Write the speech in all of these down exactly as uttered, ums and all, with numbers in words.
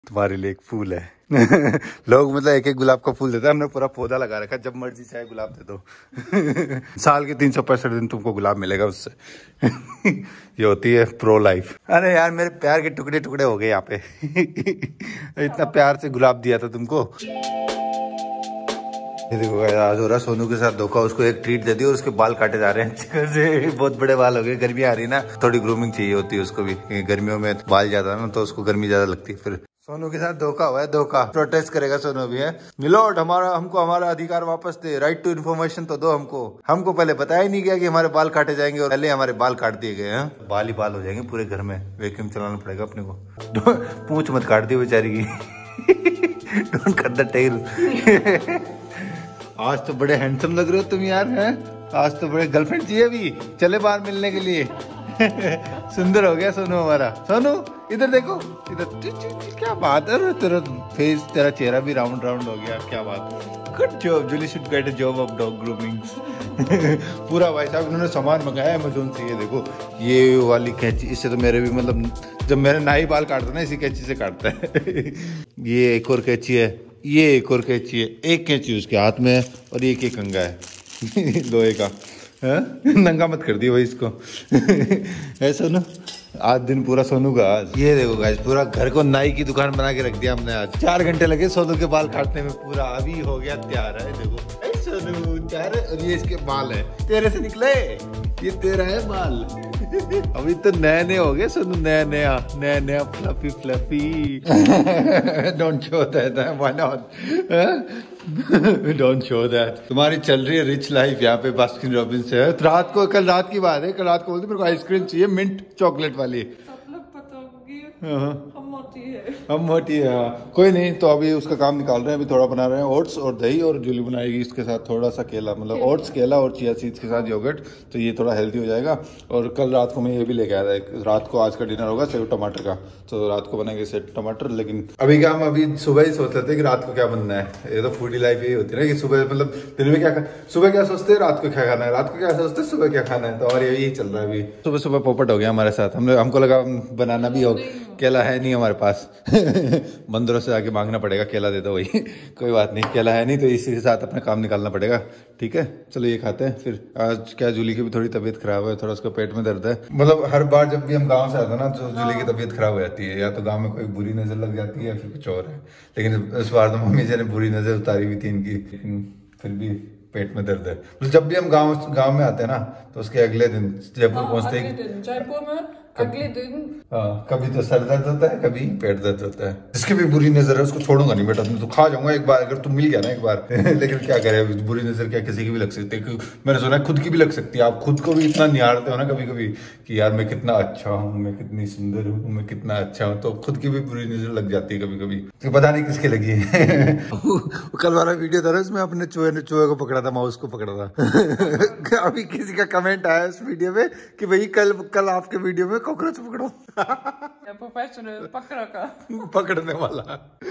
तुम्हारे लिए एक फूल है। लोग मतलब एक एक गुलाब का फूल देते हैं, हमने पूरा पौधा लगा रखा है, जब मर्जी चाहे गुलाब दे दो। साल के तीन सौ पैंसठ दिन तुमको गुलाब मिलेगा उससे। ये होती है प्रो लाइफ। अरे यार मेरे प्यार के टुकड़े टुकड़े हो गए यहाँ पे। इतना प्यार से गुलाब दिया था तुमको। ये देखो आज हो रहा सोनू के साथ धोखा, उसको एक ट्रीट दे दी और उसके बाल काटे जा रहे हैं से। बहुत बड़े बाल हो गए, गर्मी आ रही है ना, थोड़ी ग्रूमिंग चाहिए होती है उसको भी, गर्मियों में बाल ज्यादा ना तो उसको गर्मी ज्यादा लगती है। फिर सोनू के साथ धोखा हुआ है, धोखा। प्रोटेस्ट करेगा सोनू भी है। मिलोड हमारा हमको हमारा अधिकार वापस दे, राइट टू इन्फॉर्मेशन तो दो हमको। हमको पहले बताया ही नहीं गया कि हमारे बाल काटे जाएंगे और पहले हमारे बाल काट दिए गए हैं। बाल ही बाल हो जाएंगे पूरे घर में, वैक्यूम चलाना पड़ेगा अपने को। पूंछ मत काट दी बेचारी की। Don't cut the tail. आज तो बड़े हैंडसम लग रहे हो तुम यार, हैं? आज तो बड़े गर्लफ्रेंड चाहिए अभी, चले बाहर मिलने के लिए। सुंदर हो गया सोनू हमारा। सोनू इधर देखो, इधर क्या बात है, तेरा फेस तेरा चेहरा भी राउंड राउंड हो गया, क्या बात। Good job, Julie should get a job of dog grooming. पूरा भाई साहब इन्होंने सामान मंगाया अमेज़न से। ये देखो ये वाली कैंची, इससे तो मेरे भी मतलब जब मेरे नाई बाल काटता ना इसी कैंची से काटता है। ये एक और कैंची है, ये एक और कैंची है, एक कैंची उसके हाथ में है और एक एक कंगा है लोहे का। है? नंगा मत कर दिया भाई इसको। ऐसा ना आज दिन पूरा सोनू का। आज ये देखो गाइस, पूरा घर को नाई की दुकान बना के रख दिया हमने। आज चार घंटे लगे सोनू के बाल काटने में, पूरा अभी हो गया तैयार है। देखो ऐ सोनू तैयार है, और ये इसके बाल है, तेरे से निकले, ये तेरा है बाल। अभी तो नए नए हो गए सोनू, नया नया नया नया fluffy fluffy. Don't show that, why not? Don't show that. तुम्हारी चल रही है रिच लाइफ यहाँ पे बास्किन रॉबिन्स से। रात को, कल रात की बात है, कल रात को बोलती मेरे को आइसक्रीम चाहिए मिंट चॉकलेट वाली। हम मोटी है, हम मोटी है। हाँ कोई नहीं, तो अभी उसका काम निकाल रहे हैं। अभी थोड़ा बना रहे हैं ओट्स और दही, और जूली बनाएगी इसके साथ थोड़ा सा केला, मतलब ओट्स केला और चिया सीड्स के साथ योगर्ट, तो ये थोड़ा हेल्दी हो जाएगा। और कल रात को मैं ये भी लेके आया था, रात को आज का डिनर होगा सेव टमाटर का, तो रात को बनाएंगे सेव टमाटर। लेकिन अभी क्या, हम अभी सुबह ही सोच रहे थे कि रात को क्या बनना है। ये तो फूडी लाइफ यही होती है ना कि सुबह मतलब दिन में क्या, सुबह क्या सोचते हैं रात को क्या खाना है, रात को क्या सोचते हैं सुबह क्या खाना है। तो और यही चल रहा है अभी। सुबह सुबह पोपट हो गया हमारे साथ, हमने हमको लगा बनाना भी हो, केला है नहीं हमारे पास। बंदरों से आके मांगना पड़ेगा, केला दे दो वही। कोई बात नहीं, केला है नहीं तो इसी के साथ अपना काम निकालना पड़ेगा। ठीक है चलो ये खाते हैं। फिर आज क्या जूली की भी थोड़ी तबीयत खराब है, थोड़ा उसका पेट में दर्द है। मतलब हर बार जब भी हम गांव से आते हैं ना तो जूली की तबीयत खराब हो जाती है, या तो गांव में कोई बुरी नजर लग जाती है या फिर कुछ और है। लेकिन इस बार तो मम्मी जी ने बुरी नजर उतारी हुई थी इनकी, लेकिन फिर भी पेट में दर्द है। मतलब जब भी हम गांव गांव में आते हैं ना तो उसके अगले दिन जयपुर पहुंचते हैं, जयपुर में अगले दिन हाँ कभी तो सर दर्द होता है, कभी पेट दर्द होता है। जिसकी भी बुरी नजर है उसको छोड़ूंगा नहीं बेटा, तुम तो खा जाऊंगा एक बार अगर तुम मिल गया ना एक बार। लेकिन क्या करे, बुरी नजर क्या किसी की भी लग सकती है। मैंने सुना है खुद की भी लग सकती है। आप खुद को भी इतना निहारते हो ना कभी कभी कि यार मैं कितना अच्छा हूँ, मैं कितनी सुंदर हूँ, मैं कितना अच्छा हूँ, तो खुद की भी बुरी नजर लग जाती है कभी कभी, तो पता नहीं किसकी लगी है। कल वाला वीडियो था ना, उसमें अपने चूहे ने चूहे को पकड़ा था, माउस को पकड़ा था। अभी किसी का कमेंट आया उस वीडियो में कि भाई कल कल आपके वीडियो में कॉकरोच पकड़ो। प्रोफेशनल पकड़ा का पकड़ने वाला।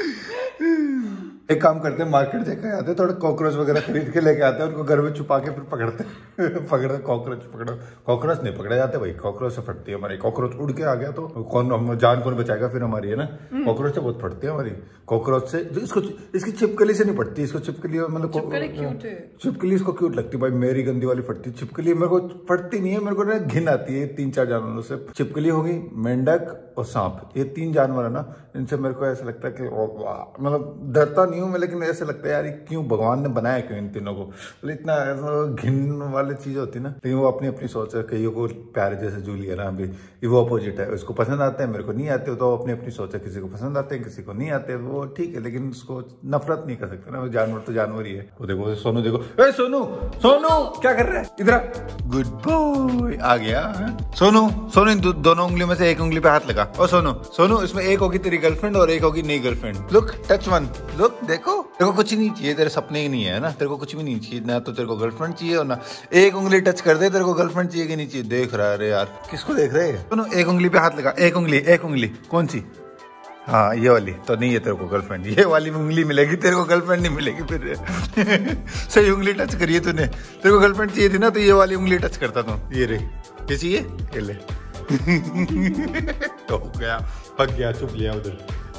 एक काम करते हैं, मार्केट जाके आते हैं, थोड़ा कॉकरोच वगैरह खरीद के लेके आते हैं, उनको घर में छुपा के फिर पकड़ते हैं। पकड़ते कॉकरोच पकड़ो, कॉकरोच नहीं पकड़े जाते भाई, कॉकरोच से फटती है हमारी। कॉकरोच उड़ के आ गया तो कौन हम जान कौन बचाएगा फिर हमारी, है ना। कॉकरोच से बहुत फटती है हमारी। कॉकरोच से जो इसको इसकी छिपकली से नहीं पड़ती, इसको छिपकली मतलब छिपकली इसको क्यूट लगती है भाई, मेरी गंदी वाली फटती। छिपकली मेरे को फटती नहीं है, मेरे को ना घिन आती है तीन चार जानवरों से। छिपकली होगी, मेंढक और सांप, ये तीन जानवर है ना, इनसे मेरे को ऐसा लगता है कि मतलब डरता नहीं हूँ मैं, लेकिन ऐसा लगता है यार क्यों भगवान ने बनाया क्यों इन तीनों को, मतलब इतना घिन वाली चीज होती है ना। लेकिन वो अपनी अपनी सोच है, कईयों को प्यारे जैसे जूली है ना अभी, वो अपोजिट है, उसको पसंद आते हैं, मेरे को नहीं आते, तो अपनी अपनी सोच है, किसी को पसंद आते हैं किसी को नहीं आते, वो ठीक है। लेकिन उसको नफरत नहीं कर सकते ना, जानवर तो जानवर ही है। वो देखो सोनू, देखो ए सोनू, सोनू क्या कर रहा है इधर, गुड बॉय आ गया। सोनू सोनू इन दोनों उंगलियों में से एक उंगली पे हाथ लगा। ओ सोनू सोनू इसमें एक होगी तेरी गर्लफ्रेंड और एक होगी नई girlfriend. Look touch one, look देखो, तेरे को कुछ नहीं चाहिए, तेरे सपने ही नहीं है ना, तेरे को कुछ भी नहीं चाहिए ना, तो तेरे को गर्लफ्रेंड चाहिए और ना एक उंगली टच कर दे, तेरे को गर्लफ्रेंड चाहिए कि नहीं चाहिए। देख रहा है अरे यार, किसको देख रहे हैं। सुनो एक उंगली पे हाथ लगा, एक उंगली एक उंगली कौन सी, हाँ ये वाली तो नहीं है तेरे को गर्लफ्रेंड, ये वाली उंगली मिलेगी तेरे को, गर्लफ्रेंड नहीं मिलेगी फिर। सही उंगली टच करिए तूने, तेरे को गर्लफ्रेंड चाहिए थी ना, तो ये वाली उंगली टच करता तू। ये रे ये चाहिए, ये ले। तो हो गया, पक गया, चुप लिया उधर।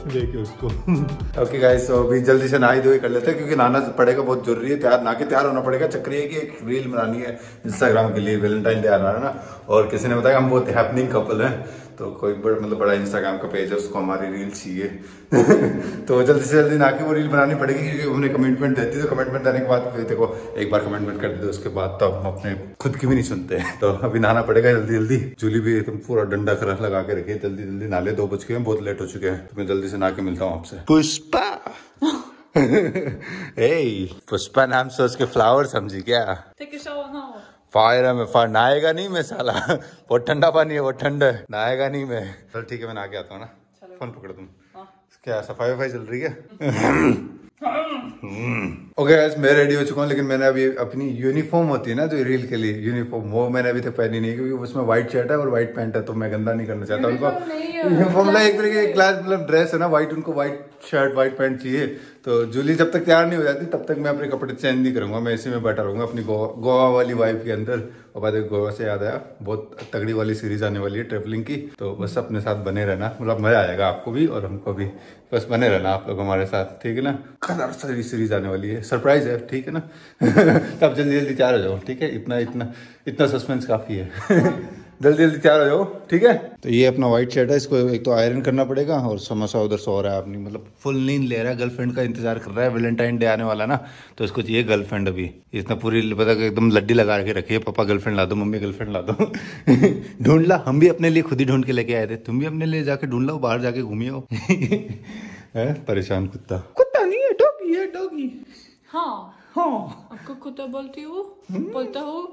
लेके उसको। ओके गाइस, तो अभी जल्दी से नहाई धोई कर लेते हैं क्योंकि नहाना पड़ेगा, बहुत जरूरी है, तैयार नहा के तैयार होना पड़ेगा। चक्कर ये कि एक रील बनानी है इंस्टाग्राम के लिए, वैलेंटाइन डे आ रहा है ना, और किसी ने बताया हम बहुत हैपनिंग कपल हैं, तो कोई बड़ा मतलब बड़ा इंस्टाग्राम का पेज है, उसको हमारी रील चाहिए। तो जल्दी से जल्दी नहा के वो रील बनानी पड़ेगी क्योंकि हमने कमिटमेंट देती, तो कमिटमेंट देने के बाद फिर देखो एक बार कमिटमेंट कर दी तो उसके बाद तो हम अपने खुद की भी नहीं सुनते हैं। तो अभी नहाना पड़ेगा जल्दी जल्दी। जूली भी एकदम पूरा डंडा खरा लगा के रखिए, जल्दी जल्दी नाले, दो बज गए हैं, बहुत लेट हो चुके हैं, तो मैं जल्दी से नहा के मिलता हूँ आपसे। पुष्पा ए पुष्पा नाम सोच के फ्लावर समझी क्या? फायर में फायर नहाएगा नहीं मैं साला, बहुत ठंडा पानी है, वो ठंडा है, नहाएगा नहीं मैं। चल ठीक है, मैं नहा के आता हूँ ना। फोन पकड़ तुम। क्या सफाई वफाई चल रही है? ओके गाइस, मैं रेडी हो चुका हूँ, लेकिन मैंने अभी अपनी यूनिफॉर्म होती है ना जो रील के लिए यूनिफॉर्म, वो मैंने अभी तक पहनी नहीं क्योंकि उसमें व्हाइट शर्ट है और व्हाइट पैंट है, तो मैं गंदा नहीं करना चाहता उनको। यूनिफॉर्म एक तरीके की क्लास मतलब ड्रेस है ना, व्हाइट, उनको व्हाइट शर्ट व्हाइट पैंट चाहिए। तो जूली जब तक तैयार नहीं हो जाती तब तक मैं अपने कपड़े चेंज नहीं करूंगा, मैं इसी में बैठा रहूंगा अपनी गोवा गोवा वाली वाइफ के अंदर। और बाद गोवा से याद आया, बहुत तगड़ी वाली सीरीज आने वाली है ट्रेवलिंग की, तो बस अपने साथ बने रहना, मतलब मजा आएगा आपको भी और हमको भी, बस बने रहना आप लोग हमारे साथ, ठीक है ना। खतरनाक सारी सीरीज आने वाली है, सरप्राइज है, ठीक है ना। तब जल्दी जल्दी तैयार हो जाओ, ठीक है, इतना इतना इतना सस्पेंस काफी है। जल्दी जल्दी तैयार हो जाओ, ठीक है। तो ये अपना व्हाइट शर्ट है, इसको एक तो आयरन करना पड़ेगा, और समोसा उधर सो रहा है अपनी, मतलब फुल नींद ले रहा है, गर्लफ्रेंड का इंतजार कर रहा है, वैलेंटाइन डे आने वाला ना, तो इसको चाहिए गर्लफ्रेंड। अभी इसने पूरी पता एकदम लड्डी लगा के रखी है, पापा गर्लफ्रेंड ला दो, मम्मी गर्लफ्रेंड ला दो। ढूंढ ला, हम भी अपने लिए खुद ही ढूंढ के लेके आए थे, तुम भी अपने लिए जाके ढूंढ लो, बाहर जाके घूमिए। परेशान कुत्ता, कुत्ता नहीं है, डॉगी है, डॉगी। हाँ हाँ, आपको कुत्ता बोलती हूँ, बोलता हूँ।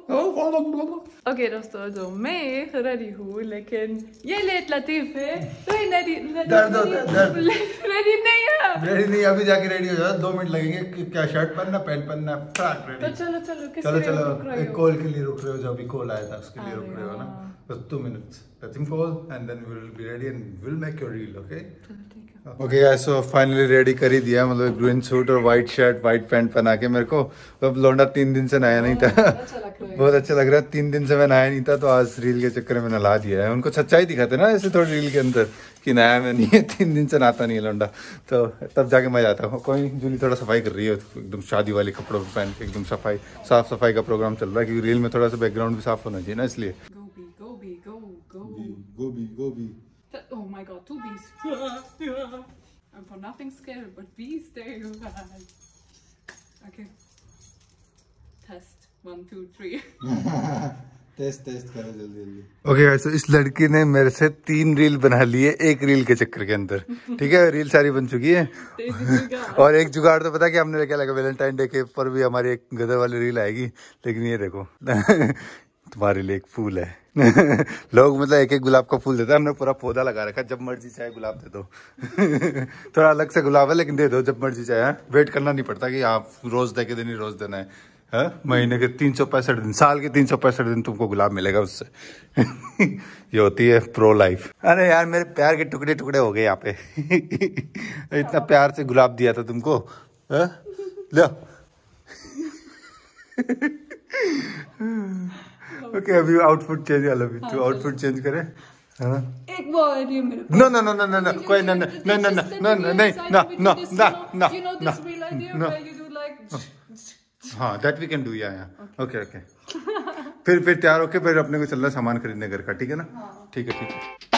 ओके दोस्तों, जो मैं रेडी हूँ, लेकिन ये लेट लतीफ है, तो रेडी रेडी नहीं है, रेडी नहीं, अभी जाके रेडी हो जाओ, दो मिनट लगेंगे। क्या शर्ट पहनना, पैंट पहनना, फ्रॉक रेडी। तो चलो चलो चलो चलो, एक कॉल के लिए रुक रहे हो, जो अभी कॉल आया था उसके लिए रुक रहे हो ना, बस two minutes, let him call and then we will be ready and we'll make your reel, okay? Okay guys, so finally ready कर ही दिया, मतलब ग्रीन सूट और व्हाइट शर्ट व्हाइट पैंट पहना के मेरे को। अब लौंडा तीन दिन से नहाया नहीं था, बहुत अच्छा लग रहा है, तीन दिन से मैं नहाया नहीं था, तो आज रील के चक्कर में नहा दिया है। उनको सच्चाई दिखाते ना ऐसे थोड़ी रील के अंदर कि नया मैं नहीं है, तीन दिन से नहाता नहीं है लौंडा, तो तब जाके मजा आता है। कोई जूली थोड़ा सफाई कर रही है, एकदम शादी वाले कपड़ों पहन के एकदम सफाई, साफ सफाई का प्रोग्राम चल रहा है, क्योंकि रील में थोड़ा सा बैकग्राउंड भी साफ होना चाहिए ना, इसलिए। गोभी गोभी गोभी गोभी, oh my god, two bees. I'm for nothing scared, but bees stay alive. Okay. Test one two three. Test test करो जल्दी जल्दी। ओके गाइस, इस लड़की ने मेरे से तीन रील बना ली है एक रील के चक्कर के अंदर, ठीक है, रील सारी बन चुकी है। और एक जुगाड़ तो पता क्या हमने क्या लगा, वैलेंटाइन डे के ऊपर भी हमारी एक गदर वाली रील आएगी, लेकिन ये देखो तुम्हारे लिए एक फूल है। लोग मतलब एक एक गुलाब का फूल देता है, हमने पूरा पौधा लगा रखा है, जब मर्जी चाहे गुलाब दे दो। थोड़ा अलग से गुलाब है लेकिन दे दो जब मर्जी चाहे, वेट करना नहीं पड़ता कि आप रोज दे के दिन ही रोज देना है, है? महीने के तीन सौ पैंसठ दिन, साल के तीन सौ पैंसठ दिन तुमको गुलाब मिलेगा उससे। ये होती है प्रो लाइफ। अरे यार मेरे प्यार के टुकड़े टुकड़े हो गए यहाँ पे। इतना प्यार से गुलाब दिया था तुमको, लो। ओके, अभी आउटफिट चेंज कर लो, तू आउटफिट चेंज करे। हाँ? एक वो आइडिया मेरे पास। No no no no no no, कोई ना ना ना ना ना ना नहीं ना ना ना ना ना। हाँ, दैट वी कैन डू, या ओके ओके। फिर फिर तैयार होके फिर अपने को चलना सामान खरीदने घर का, ठीक है ना? ठीक है ठीक है।